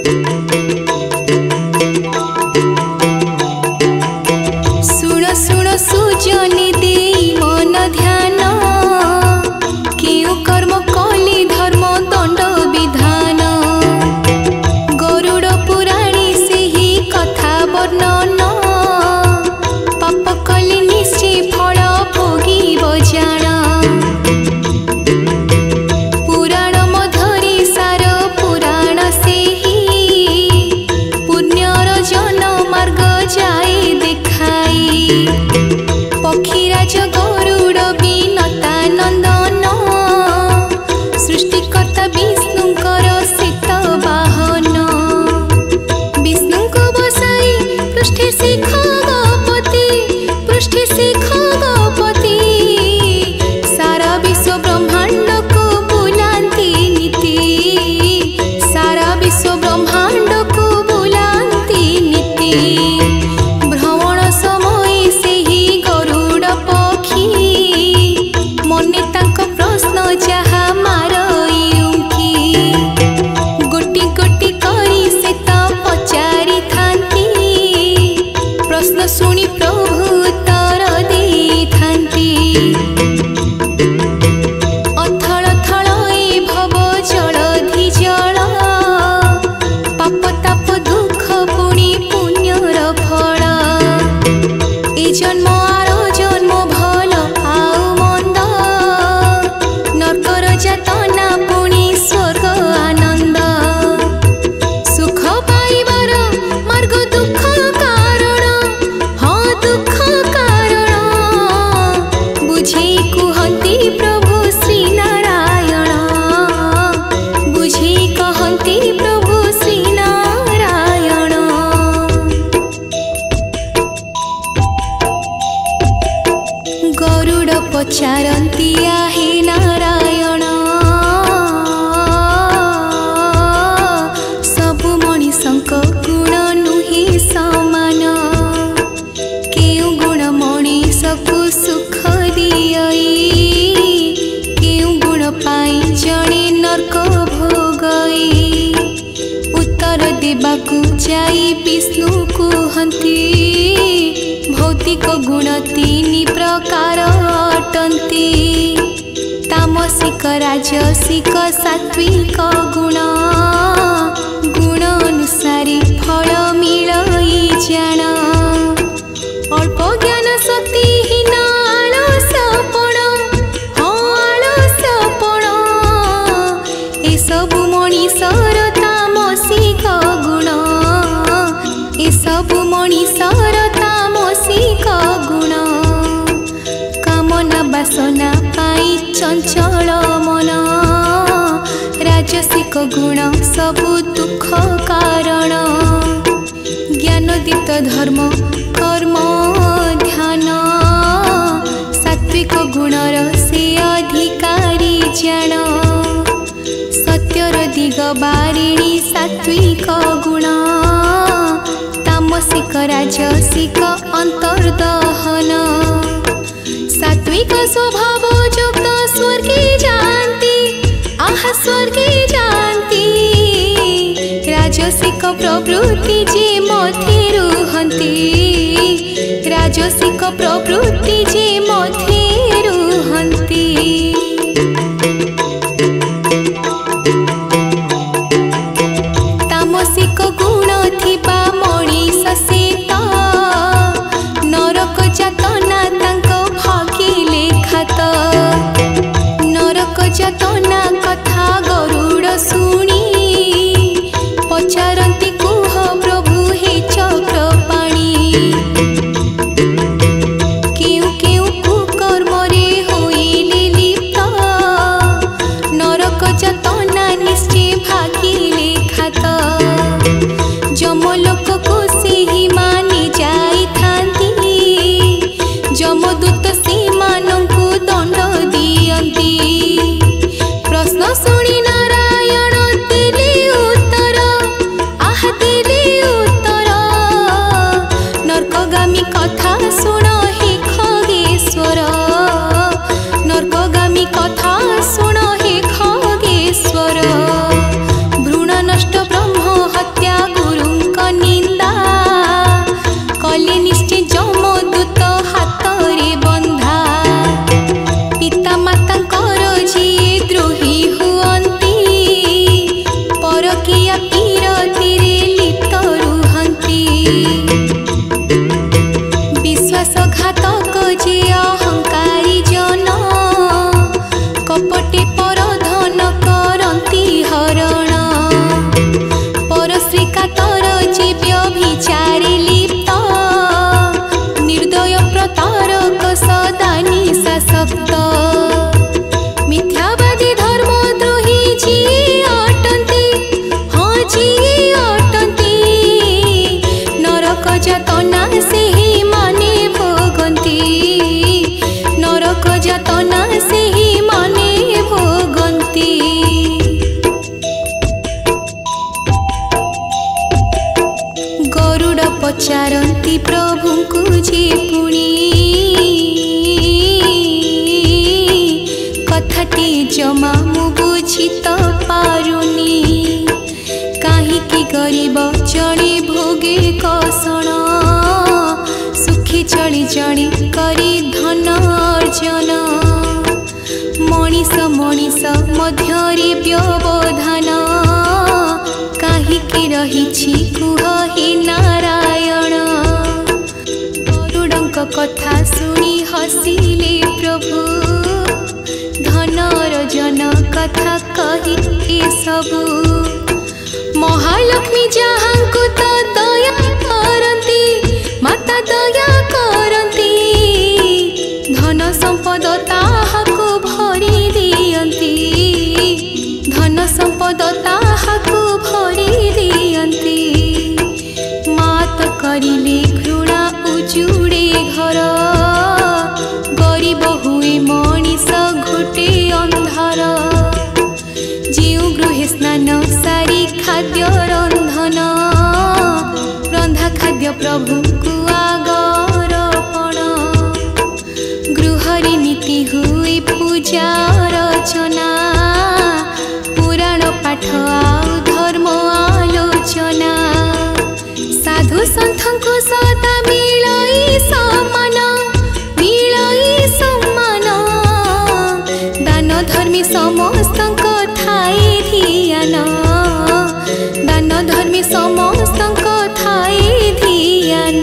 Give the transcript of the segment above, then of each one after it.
पचारंतिया हे नारायण सबु मणिसंक गुण नुहे समान केउ गुण मणिसकु सुख दियई केउ गुण पाई जणे नरक भोगई उत्तर देबाकु जाई विष्णु कुहंती भौतिक गुण तीन प्रकार अटंती तामसिक राजसिक सात्विक गुण गुण अनुसारी फल मिलई जान अल्प ज्ञान शक्तिहीन आलस्यपण आलस्यपण ए सबु मणिषर तामसिक गुण ए सबु मणिषर तामसिक गुण कामना वासना पाई चंचल मन राजसिक गुण सबु दुख कारण ज्ञानदीप्त धर्म कर्म ध्यान सात्विक गुणर से अधिकारी जान सत्यर दिग बारिणी सात्विक गुण तामसिक राजसिक अंतर्दहन सात्विक स्वभाव युक्त स्वर्गे जानती आहा स्वर्गे जानती राजसिक प्रवृत्ति जे मध्ये रुहंती राजसिक प्रवृत्ति जे मध्ये रुहंती तामसिक गुण थिबा मणिष सेत नरक जातना तांको भागिले खात नरक जातना कथा गरुड़ शुणी पचारंती कुह प्रभु हे चक्रपाणी केउ केउ कुकर्म रे होइले लिप्त नरक जातना निश्चय भागिले खात पचारती प्रभु को जे पुणी कथाटी जमा मु बुझी तो पारुनी काहीकि गरीब जड़े भोगे कषण सुखी चली जड़ी करी धन अर्जन मनीष मनीष मध्यरे व्यवधान काहीकि रहिछि कुह हे नारायण गरुडंक कथा सुनी हसिले प्रभु धन अर्जन कथा कही ए सबु महालक्ष्मी जहाँ को तो दया करती माता दया करती धन संपद ताहाको भरी दियंती धन संपद ताहाको भरी दियंती मात करिले घृणा उजुड़े घर गरीब हुए मनीष घोटे अंधार जीव गृहे स्नान सारी खाद्य रंधन रंधा खाद्य प्रभु को आगरपण गृहरे नीति हुए पूजा रचना पुराण पाठ आउ धर्म आलोचना साधु संत को सदा मिलई सम्मान दान धर्मी समस्त थाई धियान दान धर्मी समस्त थाई धियान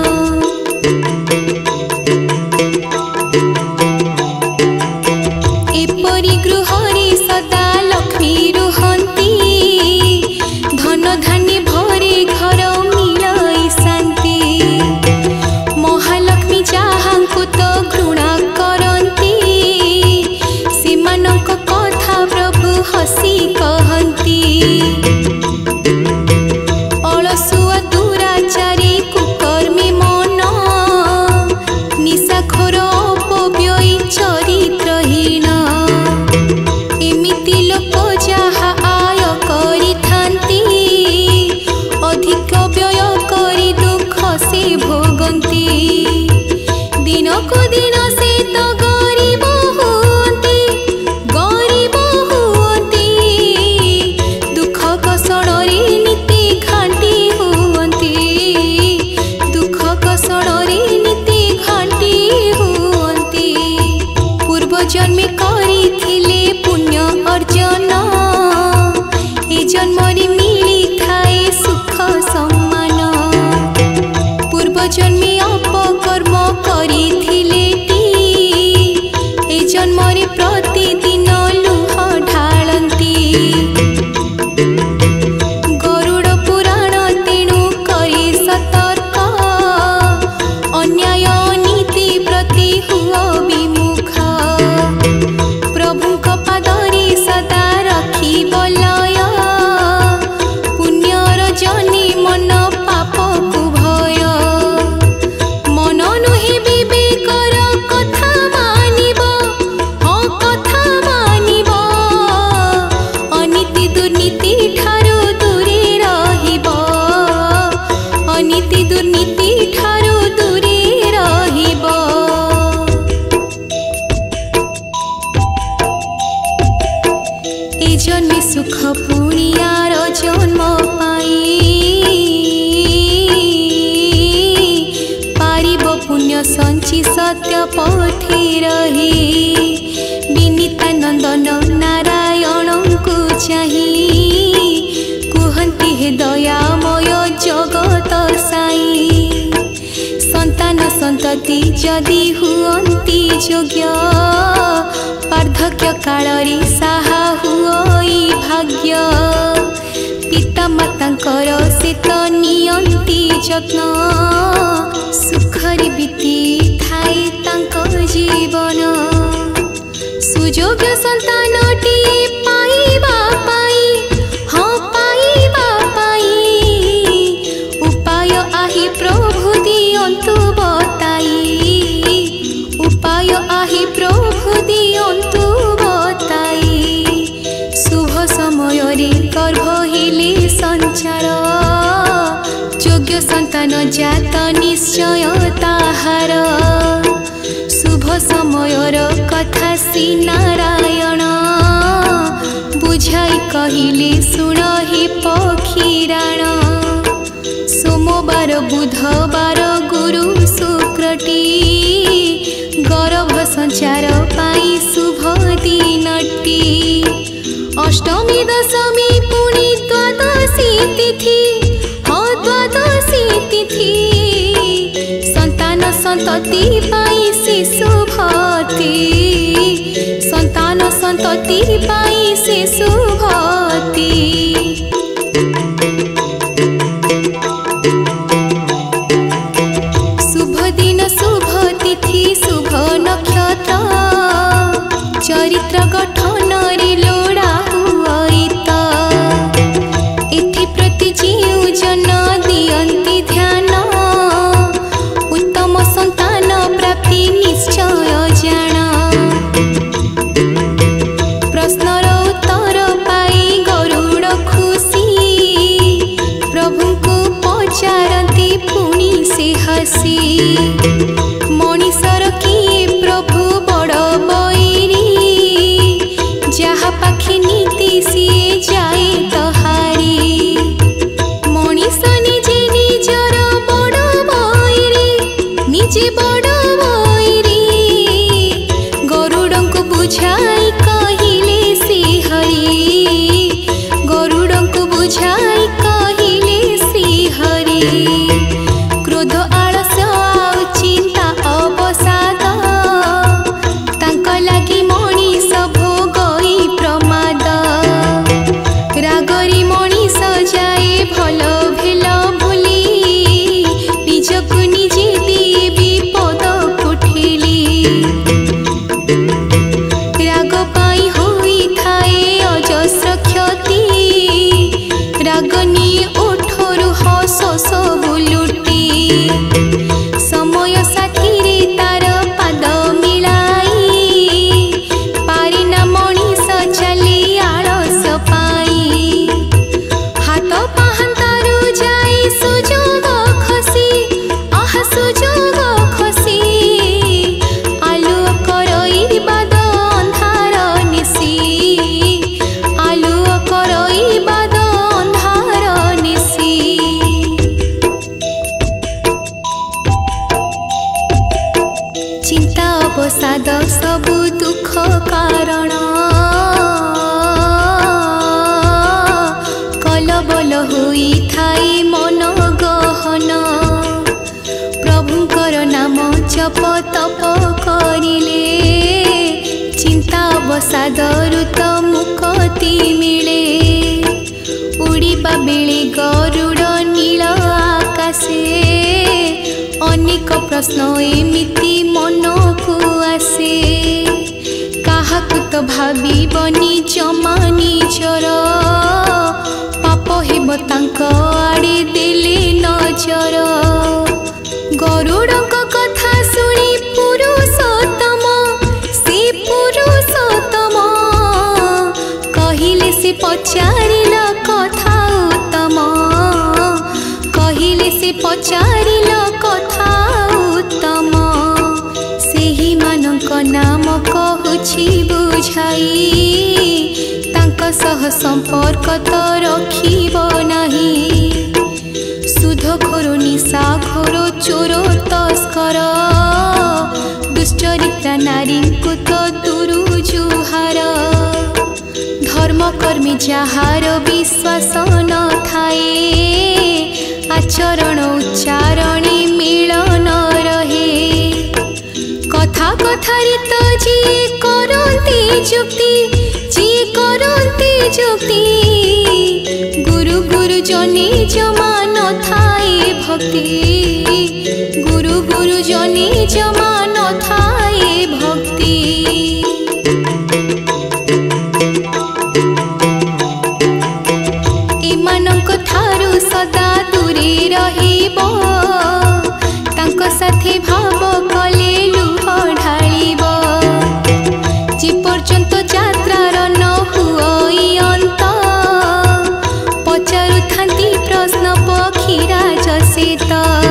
एपरी गृहरे सदा लक्ष्मी रुहंती धन धान्य भरे घर मिलई शांति महालक्ष्मी जहाँको तो घृणा करती सेमानक कथा प्रभु हसी कहती अलसुआ दुराचारी कुकर्मी मन निशाखोर अपव्ययी चरित्रहीन एमिति लोक जहा आय करिथांती अधिक व्यय करी दुख से भोगंती दिनकु दिन से तो गरीब हुअंती दुख कषणरे नीति घाटी हुअंती दुख कषणरे नीति घाटी हुअंती पूर्व जन्मे करिथिले पुण्य अर्जन ए जन्मरे मिली थाए सुख सम्मान पूर्व जन्मे अपकर्म करिथिले ए जन्मरे प्रतिदिन लुह ढालंती गरुड़ पुराण तेणु करी सतर्क अन्याय नीति प्रति हुआ विमुख प्रभुक पादरे सदा रखी बलय पुण्यर जनी मन पाप को भय मन नुहे विवेकर कथा मानिब हाँ कथा मानिब अनीति दुर्नीति ठारू दूरे रहिब अनीति दुर्नीति ठारू दूरे रहिब ए जन्मे सुख पुणियार जन्म पाई पारिब पुण्य संचि सत्य पथे रही विनीता नंदन नारायण को चाही कुहंती हे दयामय जगत साई संतान संतति जदि हुअंती योग्य पार्थक्य कालरे साहा हुई भाग्य पिता मातांकर से तो नियंती जत्न सुखरे बीती थाए तांको जीवन सुयोग्य संतानटी पाइबा पाई हाँ पाइबा पाई उपाय आहि प्रभु दियंतु बताई उपाय आहि प्रभु दियंतु बताई शुभ समय रे गर्भ हेले संचार योग्य योग्य संतान जात निश्चय ताहार शुभ समयर कथा श्री नारायण बुझाई कहिले शुण हे पक्षीराण सोमवार बुधवार गुरु शुक्रटी गर्भ संचार पाई शुभ दिनटी अष्टमी दशमी पुणी द्वादशी तिथि द्वादशी तिथि संतान संतति पाई से शुभति संतान संतति पाई से शुभति शुभ दिन शुभ तिथि शुभ नक्षत्र चरित्र गठन रे लोड़ा हुआईता एथि प्रति जीव जन दियंती ध्यान उत्तम संतान प्राप्ति निश्चय जान प्रश्नर उत्तर पाई गरुड़ खुशी प्रभु को पचारती पुणी से हसी मनीषर किए प्रभु बड़ बैरी जहा पाखे नीति सीए जाए तहारी मनीष निजे निजर बड़ बैरी निजे बड़ बैरी गरुड़ को बुझाई कहिले से हरि गरुड़ को बुझाई कहिले से हरि क्रोध आलस्य आउ चिंता अवसाद तांक लागी मनीष भोगई प्रमाद रागरी मनीष जाए भल भेल भूली निजकु निजे दिए विपद कुठेली राग पाई होई थाए अजस्र क्षति राग निये ओठरु हस सबु लुटी समय साथी रे तार पाद मिलाई पारे ना मनीष चली आलस पाई हाथ पाहंतारु जाए सुजोग खसी आह सुजोग खसी आलुओ करई बाद अंधार निसी आलुओ करई बाद अंधार निसी चिंता अवसाद सबु दुख कारण कलबल होई थाई मन गहन प्रभुंकर नाम जप तप करिले चिंता अवसाद रुत मुक्ति मिले उड़ीबा बेले गरुड़ नील आकाशे अनेक प्रश्न एमिति मन को आसे काहाकु तो भाबिबनी जमा निजर पाप हेब तांक आड़े देले नजर गरुड़क कथा शुणी पुरुषोत्तम से पुरुषोत्तम कहिले से पचारिल कथा उत्तम कहिले से पचारिल कथा उत्तम सेही मानक नाम कहुछि बुझाई तांक सह संपर्क तो रखिब नाही सुधखोर निशाखोर चोर तस्कर दुश्चरित्रा नारी को तो दूरु जुहार धर्मकर्मी जहार विश्वास न थाए आचरण उच्चारण मिलन रहे कथा कथारित जी करती जुक्ति जी करती जुक्ति गुरु गुरु जने जमा न थाए भक्ति गुरु गुरु जने जमा न थाए भक्ति एमानक थारु सदा दूरे रहिबो तांको साथे भाव कले लुह ढालिबो जे पर्यंत यात्रार न हुई अंत पचारु थांती प्रश्न पक्षीराज से सकेत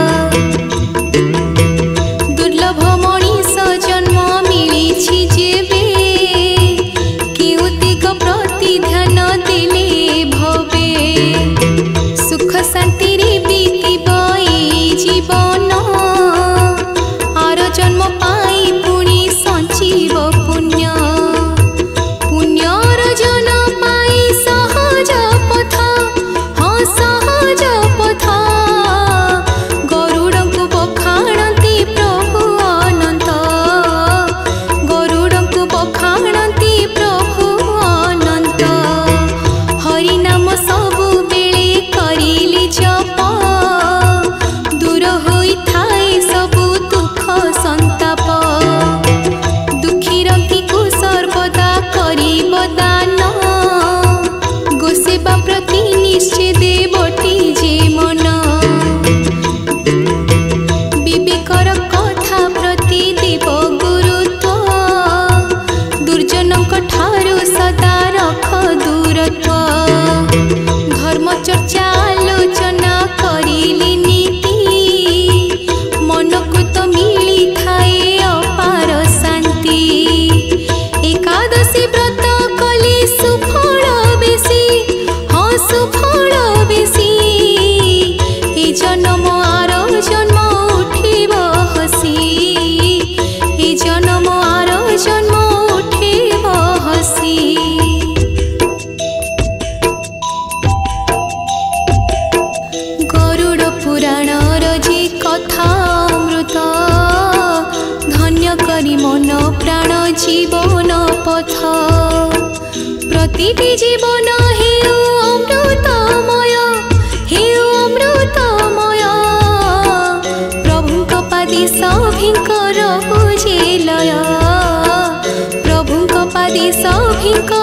दुर्लभ मणिष जन्म मिली जेबे केउतिक प्रति ध्यान देले भवे सुख शांति रे बीतिब ए जीवन आर जन्म पाई पुणी संजीव पुण्य पुण्यर जन पाई सहज पथ हाँ सहज पथ गरुड़ को बखाणती प्रभु अनंत गरुड़ को बखाणती प्रभु अनंत हरिनाम सबु बेले करिले जप दूर होई थाए सबु दुख संताप दुखी रंगी को सर्वदा करिब दान गोसेवा प्रति निश्चय देवटी जे मन विवेकर कथा प्रति देव गुरुत्व दुर्जनक ठारू सदा रख दूरत्व धर्म चर्चा आलोचना करिले नीति मन को तो मिली थाए अपार शांति एकादशी व्रत कले सुफल बेसी हाँ सुफल बेसी ए जन्म आर जन्म उठिब हसी ए जन्म आर जन्म उठिब हसी गरुड़ पुराण रजे कथा अमृत धन्य करी मन प्राण जीवन पथ प्रतिटी जीवन हेउ अमृतमय हेउ अमृतमय प्रभुଙ୍କ पादे सभिंकर बुझे लय प्रभुଙ୍କ पादे सभिंकर